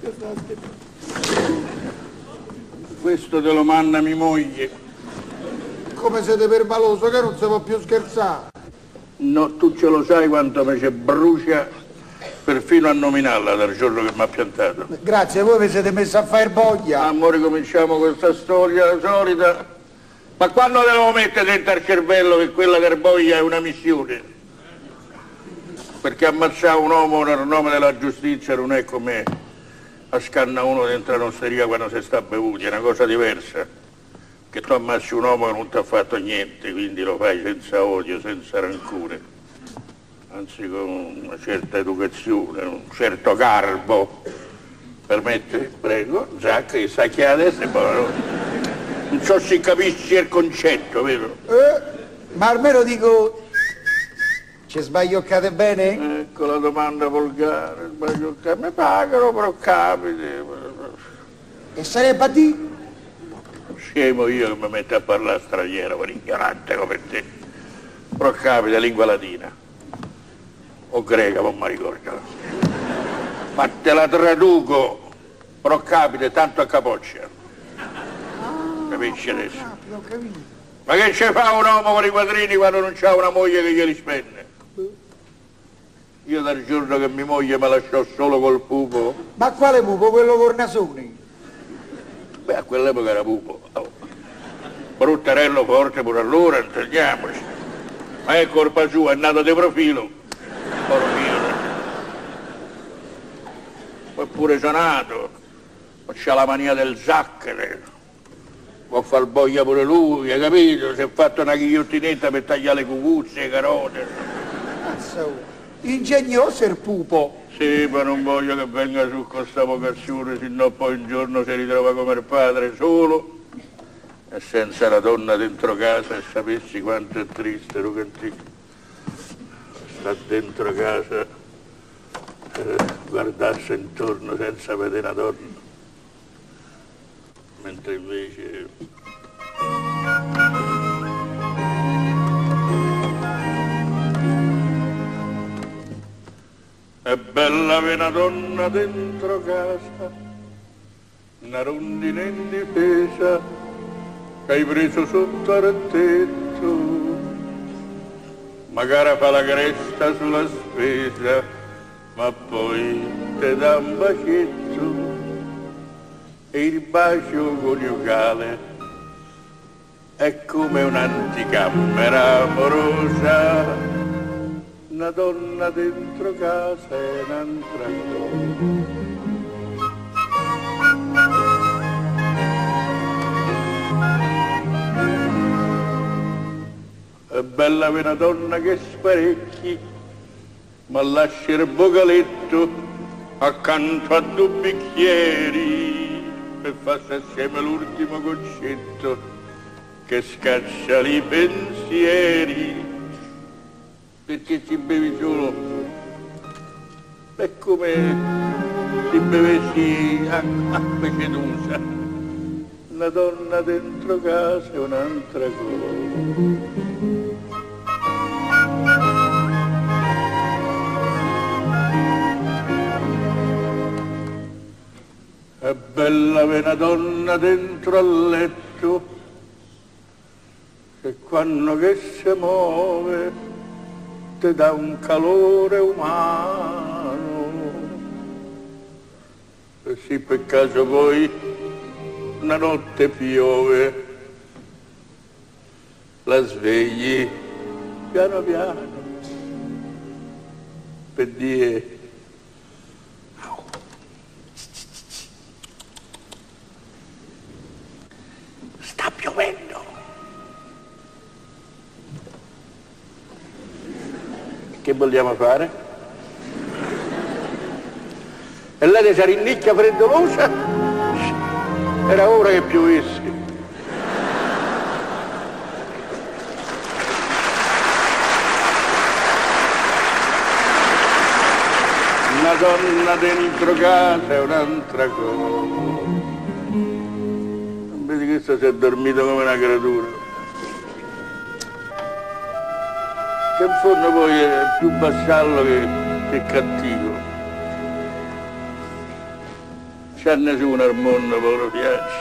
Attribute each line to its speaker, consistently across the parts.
Speaker 1: Questo te lo manda mia moglie.
Speaker 2: Come siete permaloso che non si può più scherzare?
Speaker 1: No, tu ce lo sai quanto mi ci brucia perfino a nominarla dal giorno che mi ha piantato.
Speaker 2: Grazie, voi vi siete messi a fare voglia.
Speaker 1: Amore, cominciamo questa storia solita. Ma quando devo mettere dentro al cervello che quella Carboia è una missione? Perché ammazzare un uomo nel nome della giustizia non è come a scanna uno dentro un'osteria quando si sta bevuti, è una cosa diversa. Che tu ammazzi un uomo che non ti ha fatto niente, quindi lo fai senza odio, senza rancore, anzi con una certa educazione, un certo garbo. Permette? Prego, Zac, che sa chi è adesso e poi non so se capisci il concetto, vero?
Speaker 2: Ma almeno dico... Ci sbaglioccate bene?
Speaker 1: Ecco la domanda volgare, sbaglioccate. Mi pagano, però capite.
Speaker 2: E sarebbe a dire?
Speaker 1: Scemo io che mi metto a parlare straniero, per ignorante come te. Però capita lingua latina. O greca, non mi ricordo. Ma te la traduco, però capita tanto a capoccia. Capisci adesso?
Speaker 2: Ho capito.
Speaker 1: Ma che ci fa un uomo con i quattrini quando non c'ha una moglie che glieli spende? Io dal giorno che mia moglie mi lasciò solo col pupo.
Speaker 2: Ma quale pupo? Quello con nasoni?
Speaker 1: Beh, a quell'epoca era pupo. Oh. Bruttarello forte pure allora, intendiamoci. Ma è colpa sua, è nato di profilo. Poi pure sonato. C'ha la mania del zacchero. Può far boia pure lui, hai capito? Si è fatto una ghigliottinetta per tagliare le cucuzze, le carote.
Speaker 2: Cazzo, ingegnoso il pupo.
Speaker 1: Sì, ma non voglio che venga su con questa vocazione, sennò poi un giorno si ritrova come il padre solo e senza la donna dentro casa, e sapessi quanto è triste, Lucantino. Sta dentro casa, guardarsi intorno senza vedere una donna. Mentre invece... È bella una donna dentro casa, una rondine indifesa, che hai preso sotto al tetto. Magari fa la cresta sulla spesa, ma poi te dà un bacetto. E il bacio coniugale è come un'anticamera amorosa. Una donna dentro casa è un'altra cosa. È bella una donna che sparecchi, ma lascia il bocaletto accanto a due bicchieri per farsi assieme l'ultimo goccetto che scaccia i pensieri. Perché si bevi solo? È come se bevessi a preceduta. Una donna dentro casa è un'altra cosa. È bella una donna dentro al letto che quando che si muove te dà un calore umano. E se per caso poi una notte piove, la svegli piano piano per dire sta piovendo. Che vogliamo fare? E lei si rinnicchia freddolosa, era ora che piovesse. Una donna dentro casa è un'altra cosa. Vedi che si è dormito come una creatura. Che in fondo poi è più vassallo che cattivo. c'è nessuno al mondo che lo piace.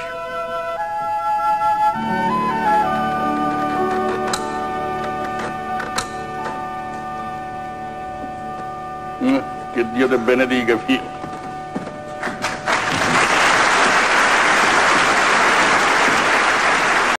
Speaker 1: Che Dio te benedica, figlio.